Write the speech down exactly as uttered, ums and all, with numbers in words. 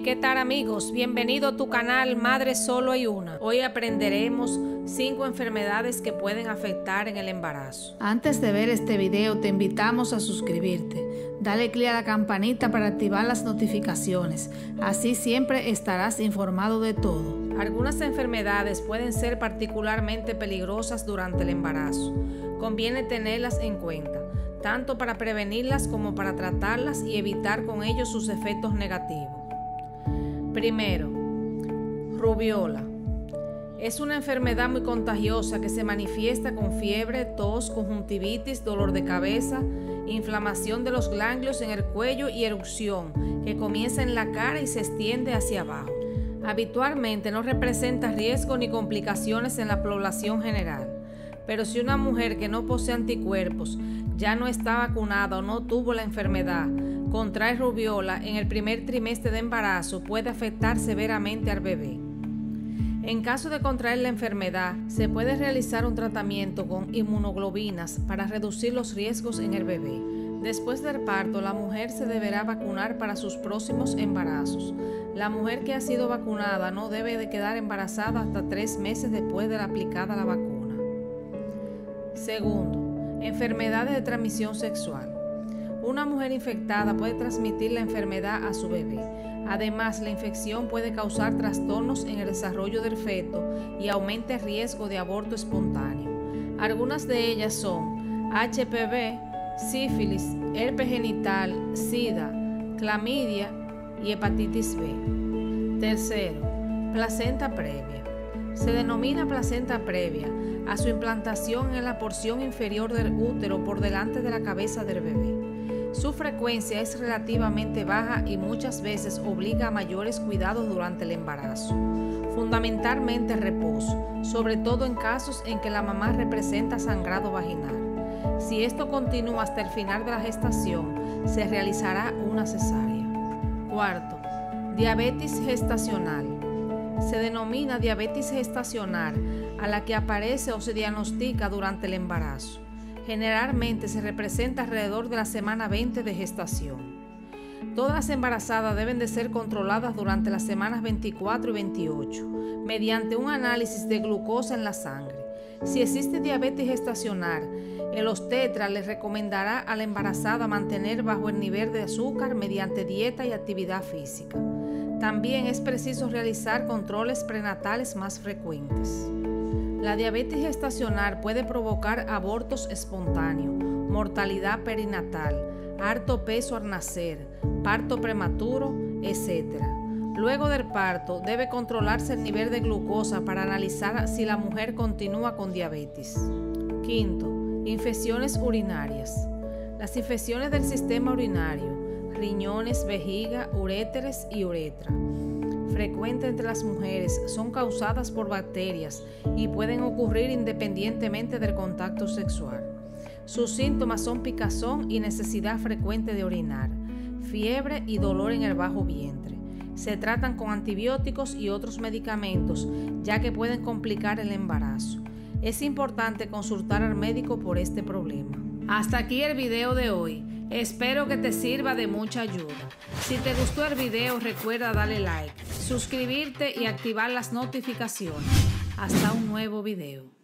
Hey, ¿qué tal amigos? Bienvenido a tu canal Madre Solo Hay Una. Hoy aprenderemos cinco enfermedades que pueden afectar en el embarazo. Antes de ver este video te invitamos a suscribirte. Dale clic a la campanita para activar las notificaciones. Así siempre estarás informado de todo. Algunas enfermedades pueden ser particularmente peligrosas durante el embarazo. Conviene tenerlas en cuenta, tanto para prevenirlas como para tratarlas y evitar con ello sus efectos negativos. Primero, rubiola. Es una enfermedad muy contagiosa que se manifiesta con fiebre, tos, conjuntivitis, dolor de cabeza, inflamación de los ganglios en el cuello y erupción que comienza en la cara y se extiende hacia abajo. Habitualmente no representa riesgo ni complicaciones en la población general, pero si una mujer que no posee anticuerpos, ya no está vacunada o no tuvo la enfermedad, contrae rubiola en el primer trimestre de embarazo, puede afectar severamente al bebé. En caso de contraer la enfermedad, se puede realizar un tratamiento con inmunoglobinas para reducir los riesgos en el bebé. Después del parto, la mujer se deberá vacunar para sus próximos embarazos. La mujer que ha sido vacunada no debe de quedar embarazada hasta tres meses después de la aplicada la vacuna. Segundo, enfermedades de transmisión sexual. Una mujer infectada puede transmitir la enfermedad a su bebé. Además, la infección puede causar trastornos en el desarrollo del feto y aumenta el riesgo de aborto espontáneo. Algunas de ellas son H P V, sífilis, herpes genital, sida, clamidia y hepatitis B. Tercero, placenta previa. Se denomina placenta previa a su implantación en la porción inferior del útero por delante de la cabeza del bebé. Su frecuencia es relativamente baja y muchas veces obliga a mayores cuidados durante el embarazo, fundamentalmente reposo, sobre todo en casos en que la mamá representa sangrado vaginal. Si esto continúa hasta el final de la gestación, se realizará una cesárea. Cuarto, diabetes gestacional. Se denomina diabetes gestacional a la que aparece o se diagnostica durante el embarazo. Generalmente se representa alrededor de la semana veinte de gestación. Todas las embarazadas deben de ser controladas durante las semanas veinticuatro y veintiocho mediante un análisis de glucosa en la sangre. Si existe diabetes gestacional, el obstetra les recomendará a la embarazada mantener bajo el nivel de azúcar mediante dieta y actividad física. También es preciso realizar controles prenatales más frecuentes. La diabetes gestacional puede provocar abortos espontáneos, mortalidad perinatal, alto peso al nacer, parto prematuro, etcétera. Luego del parto, debe controlarse el nivel de glucosa para analizar si la mujer continúa con diabetes. Quinto, infecciones urinarias. Las infecciones del sistema urinario, riñones, vejiga, uréteres y uretra, frecuentes entre las mujeres, son causadas por bacterias y pueden ocurrir independientemente del contacto sexual. Sus síntomas son picazón y necesidad frecuente de orinar, fiebre y dolor en el bajo vientre. Se tratan con antibióticos y otros medicamentos, ya que pueden complicar el embarazo. Es importante consultar al médico por este problema. Hasta aquí el video de hoy. Espero que te sirva de mucha ayuda. Si te gustó el video, recuerda darle like, suscribirte y activar las notificaciones. Hasta un nuevo video.